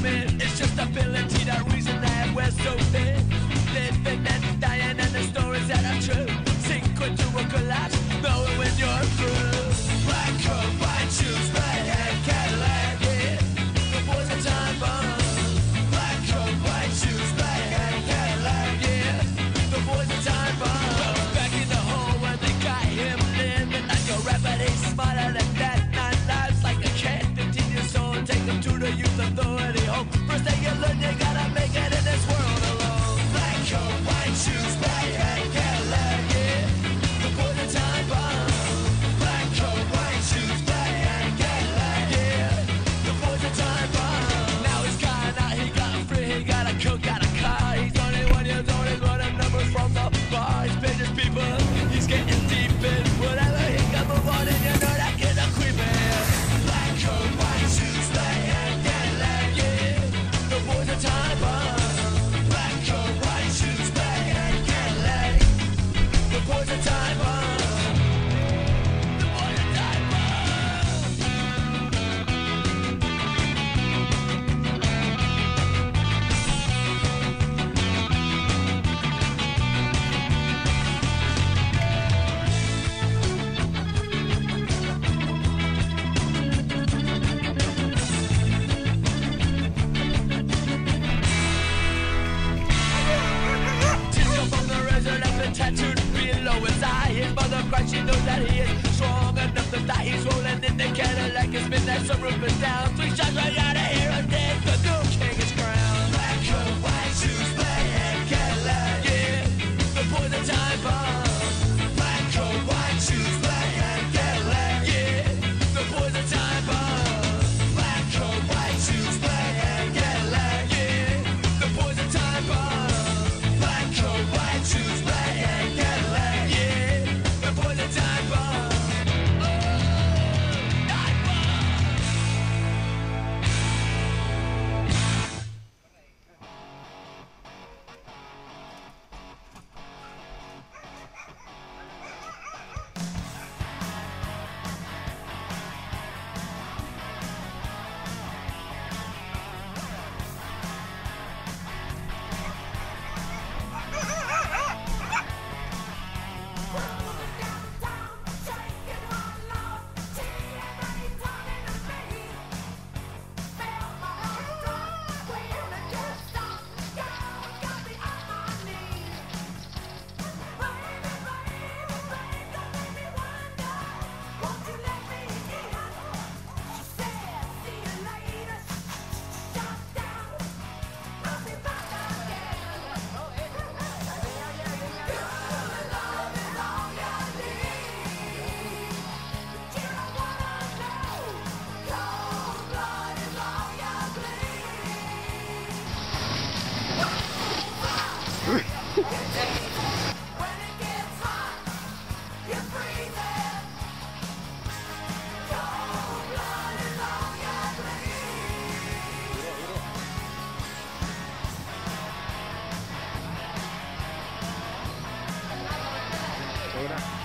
it. It's just ability, that reason that we're so thin. Living and dying and the stories that are true. Sink into a collapse, knowing when you're through. Black coat, white shoes, red hair, Cadillac, yeah. The boys are time bomb. Black coat, white shoes, red hair, Cadillac, yeah. The boys are time bomb. Back in the hole where they got him living like a rapper, he's smarter than that. 9 lives like a cat, 15 years old, take him to the youth authority home. First thing you learn, you gotta make it in this world alone. Black coat, white shoes, black hat, Cadillac, yeah. The boys are time bomb. Black coat, white shoes, black hat, Cadillac, yeah. The boys are time bomb. Now he's gone out, he got free, he got a coat, got a car. He's 21 years old, he's running numbers from the bar. He's paying his people, he's getting deep in whatever he can move on, and you know that kid's a creepin'. Black coat, white shoes, black hat, Cadillac, yeah. The boys are time bomb. Black coat, white shoes, black hat, Cadillac. The boys are time bomb. The boys are time Tears from the razor left been tattooed below his eye. His mother cries, she knows that he is strong enough to die. He's rolling in the Cadillac, it's been that some roof is down. 3 shots right out of here and dead, the new king is crowned. Black coat, white shoes, black hat, Cadillac, yeah. The boys are time bomb. Black coat, white shoes, black hat, Cadillac, yeah. The boys are time bomb. Black coat, white shoes, black hat, Cadillac, yeah. The boys are time bomb. Black coat, white shoes, black hat, Cadillac, yeah. The boys are time bomb. Time bomb. Ahora.